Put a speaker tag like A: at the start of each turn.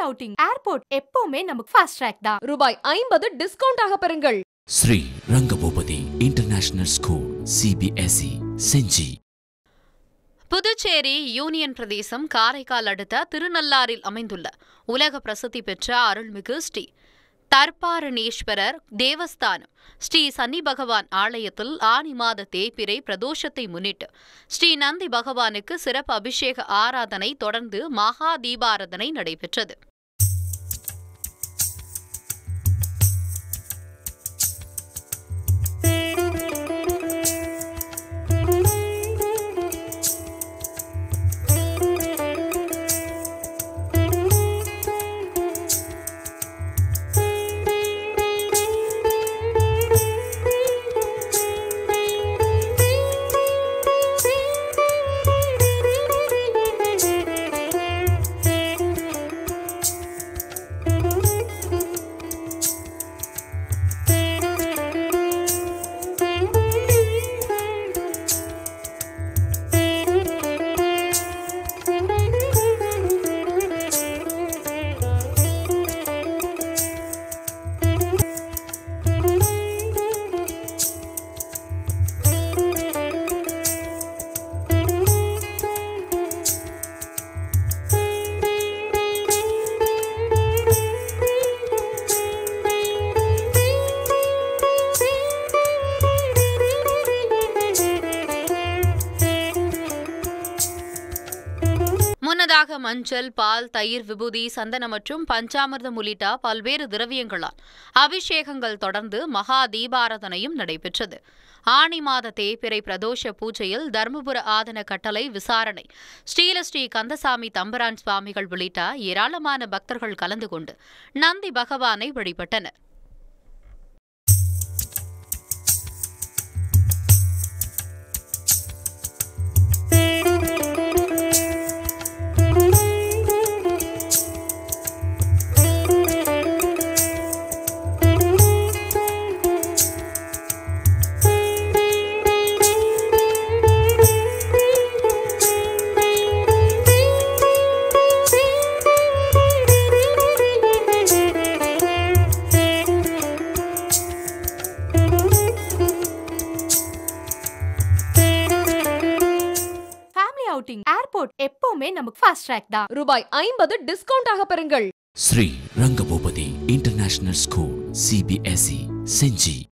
A: Outing airport எப்பவுமே நமக்கு fast track தான்.
B: ரூபாய் 50 டிஸ்கவுண்ட் ஆக பெறுங்கள்.
C: Shri Rangabupathi international school CBSE Gingee.
D: Puducherry union பிரதேசம் காரைக்கால் அடுத்த திருநள்ளாறில் அமைந்துள்ள உலக பிரசித்தி பெற்ற அருள்மிகு ஸ்ரீ தர்பாரணேஸ்வரர் தேவஸ்தானம் ஸ்ரீ சன்னி பகவான் ஆலயத்தில் ஆனி மாத தேய்பிறை பிரதோஷத்தை முன்னிட்டு ஸ்ரீ நந்தி பகவானுக்கு சிறப்பு அபிஷேக ஆராதனை தொடர்ந்து மகா தீபாராதனை நடைபெற்றது. முன்னதாக மஞ்சள், பால், தயிர், விபூதி, சந்தனம் மற்றும் பஞ்சாமிர்தம் உள்ளிட்ட பல்வேறு திரவியங்களால் அபிஷேகங்கள் தொடர்ந்து மகா தீபாராதனையும் நடைபெற்றது. ஆனி மாத தேய்பிறை பிரதோஷ பூஜையில் தர்மபுர ஆதன கட்டளை விசாரணை ஸ்ரீ கந்தசாமி தம்பரான் சுவாமிகள் உள்ளிட்ட ஏராளமான பக்தர்கள் கலந்து கொண்டு நந்தி பகவானை வழிபட்டனர்.
A: அவுட்டிங் ஏர்போர்ட் எப்பவுமே நமக்கு ஃபாஸ்ட் ட்ராக் தான்.
B: ரூபாய் 50 டிஸ்கவுண்ட் ஆக பெறுங்கள்.
C: Shri Rangabupathi international school CBSE செஞ்சி.